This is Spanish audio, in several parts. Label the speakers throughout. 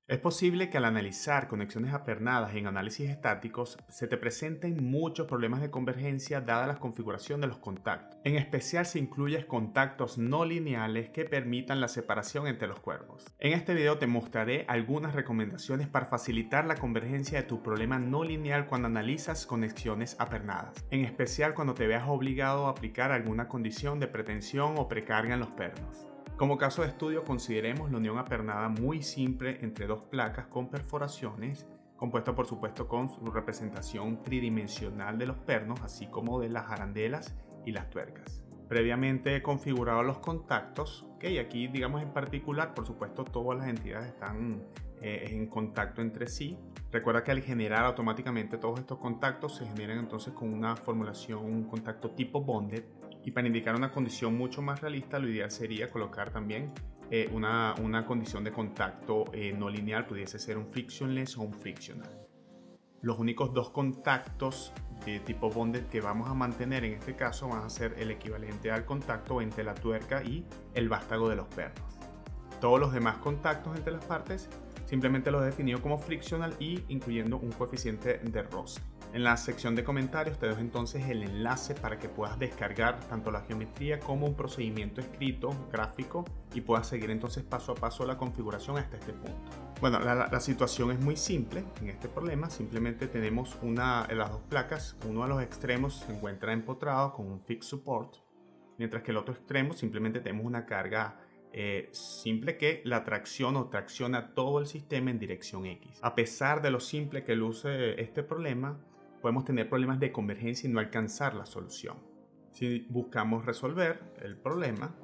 Speaker 1: Es posible que al analizar conexiones apernadas en análisis estáticos se te presenten muchos problemas de convergencia dada la configuración de los contactos, en especial si incluyes contactos no lineales que permitan la separación entre los cuerpos. En este video te mostraré algunas recomendaciones para facilitar la convergencia de tu problema no lineal cuando analizas conexiones apernadas, en especial cuando te veas obligado a aplicar alguna condición de pretensión o precarga en los pernos. Como caso de estudio, consideremos la unión apernada muy simple entre dos placas con perforaciones, compuesta por supuesto con su representación tridimensional de los pernos, así como de las arandelas y las tuercas. Previamente he configurado los contactos, y aquí digamos en particular, por supuesto todas las entidades están en contacto entre sí. Recuerda que al generar automáticamente todos estos contactos se generan entonces con una formulación, un contacto tipo bonded. Y para indicar una condición mucho más realista, lo ideal sería colocar también una condición de contacto no lineal, pudiese ser un frictionless o un frictional. Los únicos dos contactos de tipo bonded que vamos a mantener en este caso van a ser el equivalente al contacto entre la tuerca y el vástago de los pernos. Todos los demás contactos entre las partes simplemente los he definido como frictional y incluyendo un coeficiente de roce. En la sección de comentarios te dejo entonces el enlace para que puedas descargar tanto la geometría como un procedimiento escrito, gráfico, y puedas seguir entonces paso a paso la configuración hasta este punto. Bueno, la situación es muy simple en este problema. Simplemente tenemos las dos placas, uno de los extremos se encuentra empotrado con un fixed support, mientras que el otro extremo simplemente tenemos una carga simple que la tracciona o tracciona todo el sistema en dirección X. A pesar de lo simple que luce este problema, podemos tener problemas de convergencia y no alcanzar la solución. Si buscamos resolver el problema,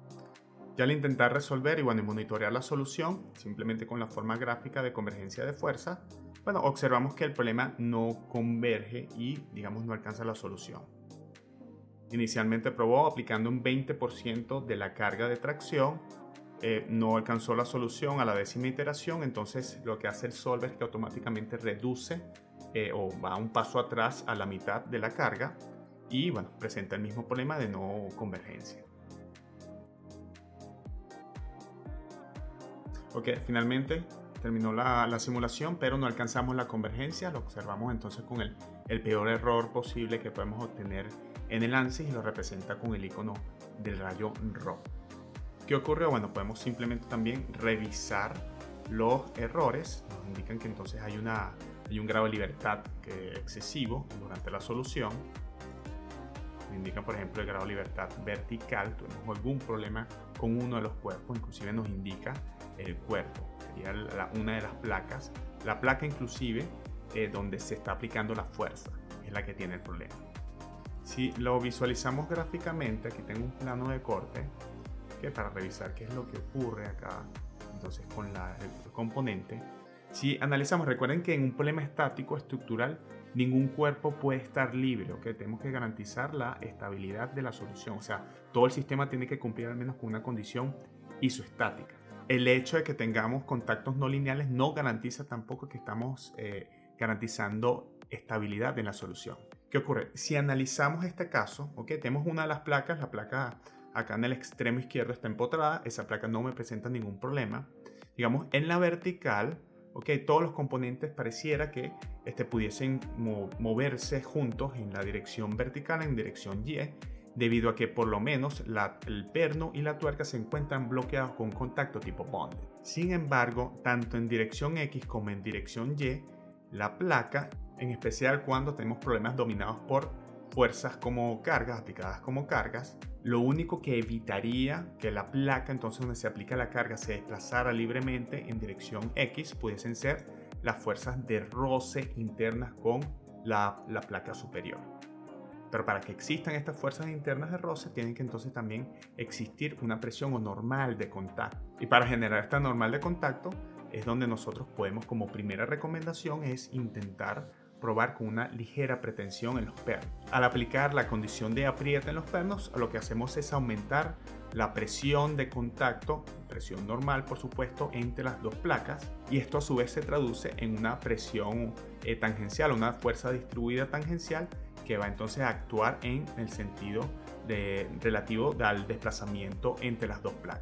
Speaker 1: ya al intentar resolver y monitorear la solución, simplemente con la forma gráfica de convergencia de fuerza, observamos que el problema no converge y, digamos, no alcanza la solución. Inicialmente probó aplicando un 20% de la carga de tracción, no alcanzó la solución a la 10ª iteración, entonces lo que hace el solver es que automáticamente reduce o va un paso atrás a la mitad de la carga y presenta el mismo problema de no convergencia. Ok, finalmente terminó la simulación, pero no alcanzamos la convergencia. Lo observamos entonces con el peor error posible que podemos obtener en el ANSYS y lo representa con el icono del rayo rojo. ¿Qué ocurrió? Podemos simplemente también revisar los errores. Nos indican que entonces hay un grado de libertad excesivo durante la solución. Nos indica, por ejemplo, el grado de libertad vertical. Tuvimos algún problema con uno de los cuerpos, inclusive nos indica el cuerpo. Sería una de las placas. La placa inclusive donde se está aplicando la fuerza es la que tiene el problema. Si lo visualizamos gráficamente, aquí tengo un plano de corte para revisar qué es lo que ocurre acá entonces con el componente. Si analizamos, recuerden que en un problema estático estructural ningún cuerpo puede estar libre, ¿okay? Tenemos que garantizar la estabilidad de la solución, o sea, todo el sistema tiene que cumplir al menos con una condición isoestática. El hecho de que tengamos contactos no lineales no garantiza tampoco que estamos garantizando estabilidad en la solución. ¿Qué ocurre? Si analizamos este caso, ¿okay? Tenemos una de las placas, la placa acá en el extremo izquierdo está empotrada, esa placa no me presenta ningún problema. Digamos, en la vertical, todos los componentes pareciera que pudiesen moverse juntos en la dirección vertical, en dirección Y, debido a que por lo menos el perno y la tuerca se encuentran bloqueados con contacto tipo bonded. Sin embargo, tanto en dirección X como en dirección Y, la placa, en especial cuando tenemos problemas dominados por fuerzas como cargas, aplicadas como cargas, lo único que evitaría que la placa, entonces donde se aplica la carga, se desplazara libremente en dirección X, pudiesen ser las fuerzas de roce internas con la placa superior. Pero para que existan estas fuerzas internas de roce, tienen que entonces también existir una presión o normal de contacto. Y para generar esta normal de contacto es donde nosotros podemos, como primera recomendación, es intentar probar con una ligera pretensión en los pernos. Al aplicar la condición de aprieta en los pernos, lo que hacemos es aumentar la presión de contacto, presión normal por supuesto, entre las dos placas, y esto a su vez se traduce en una presión tangencial, una fuerza distribuida tangencial que va entonces a actuar en el sentido relativo al desplazamiento entre las dos placas.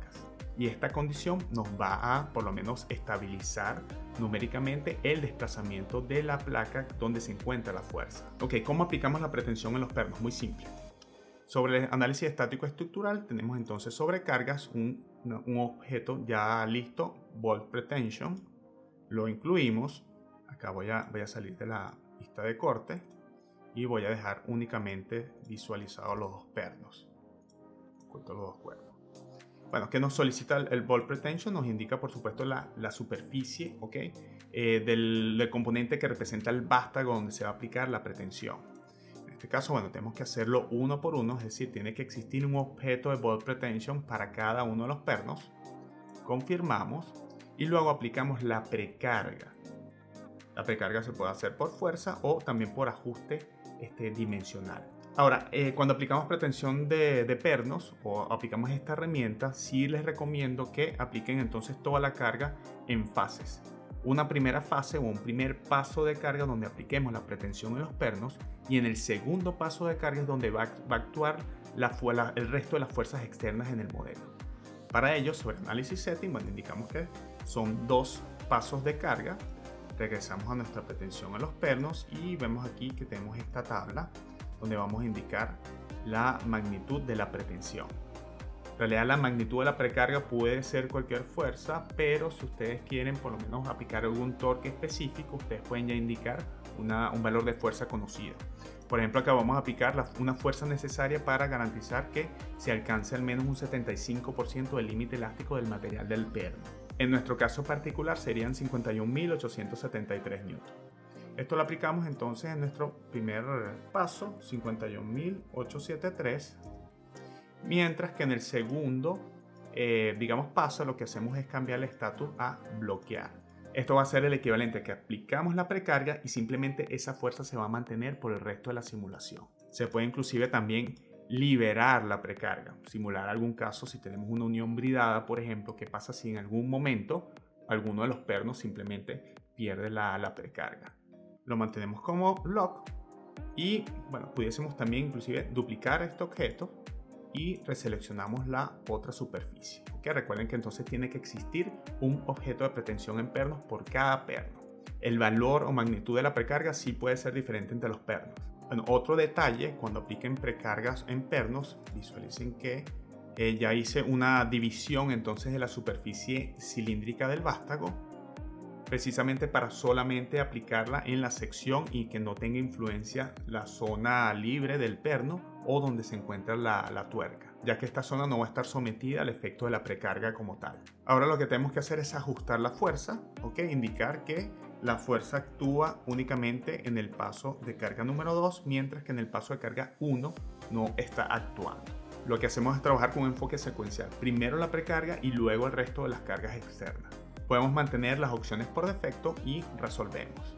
Speaker 1: y esta condición nos va a por lo menos estabilizar numéricamente el desplazamiento de la placa donde se encuentra la fuerza. Ok, ¿cómo aplicamos la pretensión en los pernos? Muy simple. Sobre el análisis estático estructural tenemos entonces sobrecargas un objeto ya listo, bolt pretension, lo incluimos. Acá voy a salir de la vista de corte y voy a dejar únicamente visualizados los dos pernos. Oculto los dos cuerpos. Bueno, ¿qué nos solicita el bolt pretension? Nos indica por supuesto la superficie, ¿ok? Del componente que representa el vástago donde se va a aplicar la pretensión. En este caso, bueno, tenemos que hacerlo uno por uno, es decir, tiene que existir un objeto de bolt pretension para cada uno de los pernos. Confirmamos y luego aplicamos la precarga. La precarga se puede hacer por fuerza o también por ajuste dimensional. Ahora, cuando aplicamos pretensión de pernos o aplicamos esta herramienta, sí les recomiendo que apliquen entonces toda la carga en fases. Una primera fase o un primer paso de carga donde apliquemos la pretensión en los pernos, y en el segundo paso de carga es donde va a actuar el resto de las fuerzas externas en el modelo. Para ello, sobre análisis setting, bueno, indicamos que son 2 pasos de carga. Regresamos a nuestra pretensión en los pernos y vemos aquí que tenemos esta tabla donde vamos a indicar la magnitud de la pretensión. En realidad la magnitud de la precarga puede ser cualquier fuerza, pero si ustedes quieren por lo menos aplicar algún torque específico, ustedes pueden ya indicar un valor de fuerza conocido. Por ejemplo, acá vamos a aplicar una fuerza necesaria para garantizar que se alcance al menos un 75% del límite elástico del material del perno. En nuestro caso particular serían 51.873 newton. Esto lo aplicamos entonces en nuestro primer paso, 51.873, mientras que en el segundo, paso, lo que hacemos es cambiar el estatus a bloquear. Esto va a ser el equivalente a que aplicamos la precarga y simplemente esa fuerza se va a mantener por el resto de la simulación. Se puede inclusive también liberar la precarga, simular algún caso si tenemos una unión bridada, por ejemplo, que pasa si en algún momento alguno de los pernos simplemente pierde la precarga. Lo mantenemos como lock y bueno, pudiésemos también inclusive duplicar este objeto y reseleccionamos la otra superficie. ¿Okay? Recuerden que entonces tiene que existir un objeto de pretensión en pernos por cada perno. El valor o magnitud de la precarga sí puede ser diferente entre los pernos. Bueno, otro detalle, cuando apliquen precargas en pernos, visualicen que ya hice una división entonces de la superficie cilíndrica del vástago, precisamente para solamente aplicarla en la sección y que no tenga influencia la zona libre del perno o donde se encuentra la tuerca, ya que esta zona no va a estar sometida al efecto de la precarga como tal. Ahora lo que tenemos que hacer es ajustar la fuerza, indicar que la fuerza actúa únicamente en el paso de carga número 2, mientras que en el paso de carga 1 no está actuando. Lo que hacemos es trabajar con un enfoque secuencial, primero la precarga y luego el resto de las cargas externas. Podemos mantener las opciones por defecto y resolvemos.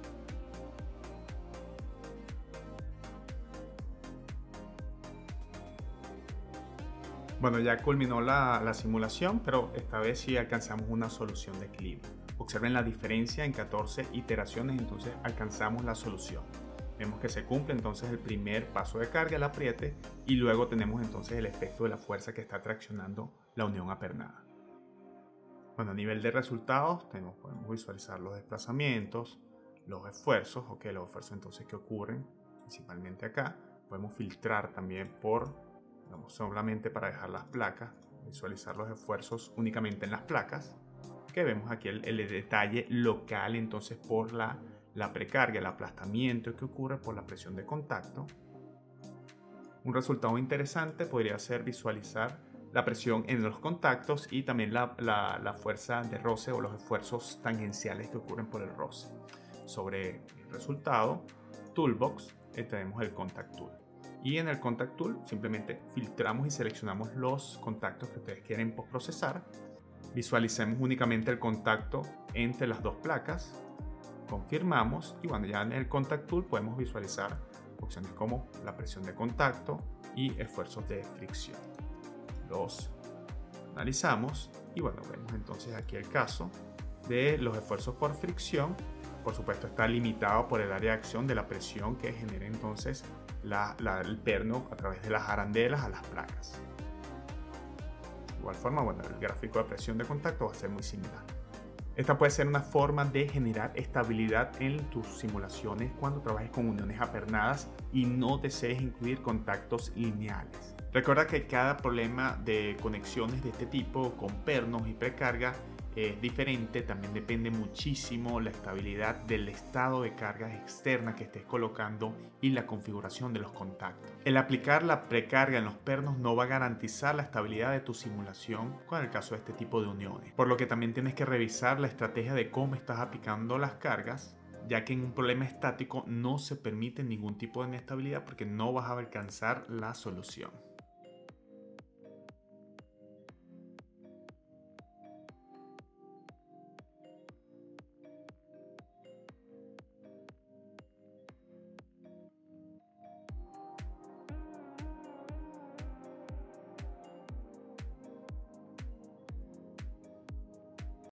Speaker 1: Bueno, ya culminó la simulación, pero esta vez sí alcanzamos una solución de equilibrio. Observen la diferencia en 14 iteraciones, entonces alcanzamos la solución. Vemos que se cumple entonces el primer paso de carga, el apriete, y luego tenemos entonces el efecto de la fuerza que está traccionando la unión apernada. Bueno, a nivel de resultados podemos visualizar los desplazamientos, los esfuerzos, los esfuerzos entonces que ocurren principalmente acá. Podemos filtrar también solamente para dejar las placas, visualizar los esfuerzos únicamente en las placas. Que vemos aquí el detalle local entonces por la precarga, el aplastamiento que ocurre por la presión de contacto. Un resultado interesante podría ser visualizar la presión en los contactos y también la fuerza de roce o los esfuerzos tangenciales que ocurren por el roce. Sobre el resultado, Toolbox, tenemos el Contact Tool. Y en el Contact Tool simplemente filtramos y seleccionamos los contactos que ustedes quieren postprocesar. Visualicemos únicamente el contacto entre las dos placas. Confirmamos y bueno, ya en el Contact Tool podemos visualizar opciones como la presión de contacto y esfuerzos de fricción. Los analizamos y bueno, vemos entonces aquí el caso de los esfuerzos por fricción. Por supuesto está limitado por el área de acción de la presión que genera entonces el perno a través de las arandelas a las placas. igual forma, bueno, el gráfico de presión de contacto va a ser muy similar. Esta puede ser una forma de generar estabilidad en tus simulaciones cuando trabajes con uniones apernadas y no desees incluir contactos lineales. Recuerda que cada problema de conexiones de este tipo con pernos y precarga es diferente, también depende muchísimo la estabilidad del estado de cargas externa que estés colocando y la configuración de los contactos. El aplicar la precarga en los pernos no va a garantizar la estabilidad de tu simulación con el caso de este tipo de uniones, por lo que también tienes que revisar la estrategia de cómo estás aplicando las cargas, ya que en un problema estático no se permite ningún tipo de inestabilidad porque no vas a alcanzar la solución.